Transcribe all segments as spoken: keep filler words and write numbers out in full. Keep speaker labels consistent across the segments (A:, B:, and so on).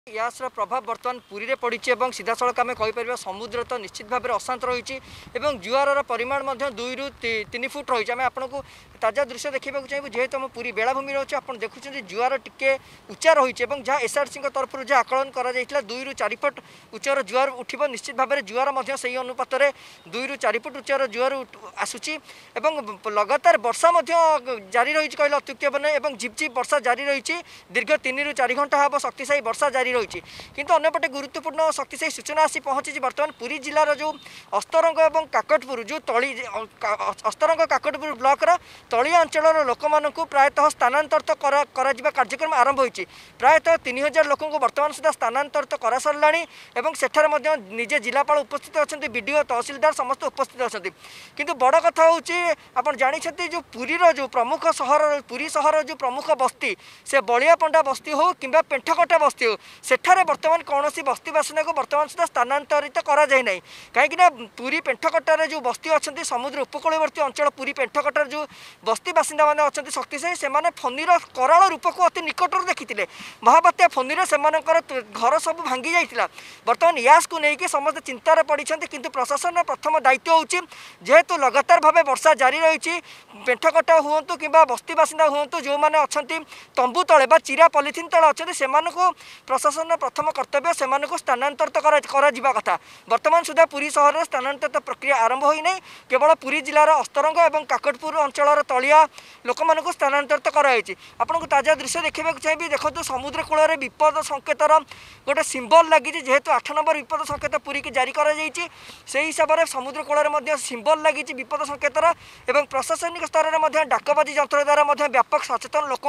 A: यासर प्रभाव बर्तमान पुरी में पड़ी और सीधा सड़क आम कहीपर समुद्र तो निश्चित भाव में अशांत रही जुआर परिमाण दुई रु तीन फुट रही है। आपको ताजा दृश्य देखा चाहिए जेहेतु आम पुरी बेलाभूमि अच्छे आप देखुं जुआर टिके उच्चा रही है जहाँ एसआरसी तरफ जहाँ आकलन कर दुई रु चार फुट उच्चार जुआर उठब निश्चित भाव में जुआर से अनुपात दुई रु चार फुट उच्चार जुआर आसूची लगातार वर्षा जारी रही कहले अत्युक्ति हे नहीं और झिपझिप वर्षा जारी रही दीर्घ तीन रु चार घंटा हम शक्तिशायी वर्षा जारी रही किंतु अन्यपटे गुरुत्वपूर्ण शक्तिशायी सूचना आसी पहुंची बर्तमान पुरी जिलार जो अस्तरंग और काकटपुर जो तली अस्तरंग काकटपुर ब्लॉकर तलिया अंचल लोक मानू प्रायतः स्थानांतरित कार्यक्रम आरंभ होती प्रायतः तीन हजार लोक बर्तमान सुधा स्थानांतरित कर सारा और सेठार निजे जिलापाल उपस्थित अच्छा बीडीओ तहसिलदार समस्त उपस्थित अच्छा किंतु बड़ कथा हूँ आप जानते जो पुरीर जो प्रमुख सहर पुरी सहर जो प्रमुख बस्ती से बलियापंडा बस्ती हो कि पेंठकटा बस्ती हो सेठारे बर्तमान कौन बस्ती बासिंदा को बर्तमान सुधा स्थानांतरित करा जाए नहीं कहीं पुरी पेंठकटार जो बस्ती अच्छा समुद्र उपकूलवर्ती अंचल पुरी पेंठकटार जो बस्ती बासिंदा मैंने अच्छा शक्तिशायी से फनीर कराल रूप को अति निकटर देखी महाबात्या फनीर से घर सब भांगी जाइला बर्तमान यास को लेकिन समस्त चिंतार पड़ी किंतु प्रशासन प्रथम दायित्व हो जेहेतु लगातार भाव वर्षा जारी रही पेंठकटा हूँ कि बस्ती बासिंदा हूँ जो मैंने अच्छा तंबू तले चिरा पॉलिथिन तले अच्छा से प्रशासन प्रथम कर्तव्य से स्थानांतरित करा कथा वर्तमान सुधा पुरी सहर में स्थानांतरित प्रक्रिया आरंभ होना केवल पुरी जिलार अस्तरंग और काकटपुर अंचल तलिया लोक मानू स्थानांतरित कराई आपको ताजा दृश्य देखा चाहिए देखो समुद्र कूल विपद संकेतर गोटे सिंबल लगी जेहेतु आठ नंबर विपद संकेत पुरी की जारी कर हिसाब से समुद्र कूल सिंबल लगी विपद संकेतर और प्रशासनिक स्तर में डाकबाजी यंत्र द्वारा व्यापक सचेतन लोक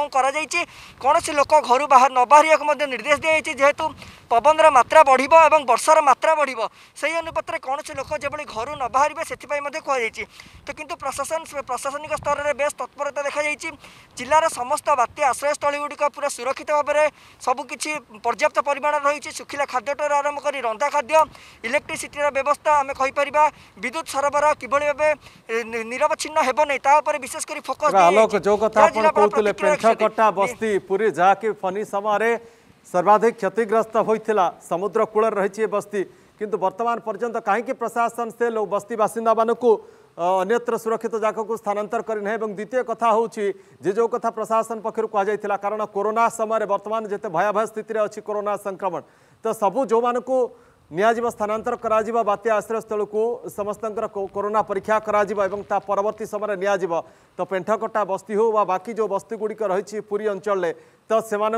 A: कौन से लोक घर बाहर न बाहर निर्देश दी जेहेतु पवन मात्रा बढ़ और वर्षार मात्रा बढ़ से अनुपात में कौन से लोक जब घर न बाहर से कहुई तो किंतु प्रशासन प्रशासनिक स्तर में बेस तत्परता देखा जिलार समस्त बात्या आश्रयस्थल गुड़िक पूरा सुरक्षित भाव में सबकि पर्याप्त परिमाण रही सुखिला खाद्यटर आरंभ कर रंधा खाद्य इलेक्ट्रिसिटी व्यवस्था आम कहीपर विद्युत सरबराह किभली भाव निरवच्छिन्न हेब नहीं विशेषकर फोकस
B: आलोक जो कथा कहते पेंठकटा बस्ती पूरी जहाँकि फनी समय सर्वाधिक क्षतिग्रस्त होता समुद्र कूल रही बस्ती किंतु वर्तमान पर्यंत कहीं प्रशासन से लोग बस्ती बासिंदा मानू अन्यत्र सुरक्षित जगह को स्थानांतर करना द्वितीय कथा हूँ जो कथा प्रशासन पक्षर कहुला कारण कोरोना समय वर्तमान जिते भयावह स्थिति अच्छी कोरोना संक्रमण तो सबू जो मानू नियाजिब स्थानांतर करा बात्या आश्रयस्थल को समस्त कोरोना परीक्षा करा ता परवर्ती समय नियाजिब तो पेंठकटा बस्ती हो वा बाकी जो बस्ती गुड़िक रही पुरी अंचल तो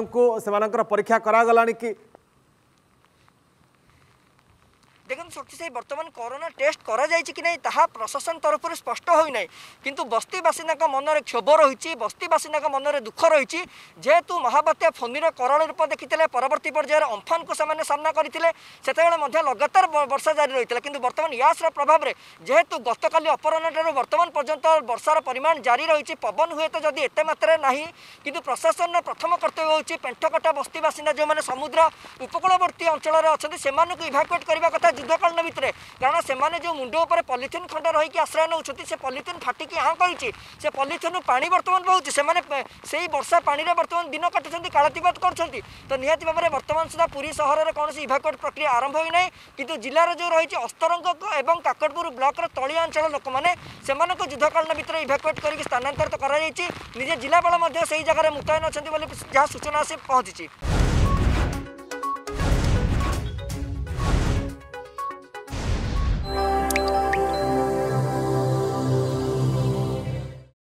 B: से परीक्षा करागलानी कि
A: देखो शक्तिशायी बर्तमान कोरोना टेस्ट करा जायछि कि नहीं ताहा प्रशासन तरफ स्पष्ट होना किंतु बस्ती बासिंदा मन में क्षोभ रही बस्ती बासिंदा मन में दुख रही जेहेतु महाबात्या फनीर कराल रूप देखी परवर्ती पर्यायर अम्फान को से सामना करते लगातार वर्षा जारी रही है किंतु बर्तमान यासर प्रभाव में जेहेतु गतकाली अपराह्न वर्तमान पर्यंत वर्षार परिमाण जारी रही पवन हुए तो जदि एत मात्रा ना किंतु प्रशासन प्रथम कर्तव्य होची पेंठकटा बस्ती बासिंदा जो मैंने समुद्र उपकूलवर्ती अंचल अच्छा से इभाकुएट करने कथा युद्धकालीन भितर कारण से जो मुंड उपर पॉलिथिन खंड रही आश्रय नौ से पॉलिथिन फाटिकी हाँ कर से पॉलिथिन पानी बर्तमान बहुत से वर्षा पानी बर्तमान दिन काटुंट कालातीपात कर तो निहाती भाव में वर्तमान सुधा पुरी सहर में कौन इभाकुएट प्रक्रिया आरंभ होना किंतु जिलार जो रही अस्तरंग और काकटपुर ब्लॉकर तलिया अंचल लोक मैंने युद्धकालीन भितर इभाकुएट कर स्थानांतरित कर निजे जिलापाल से जगह मुतयन अच्छा जहाँ सूचना आसी पहुंची।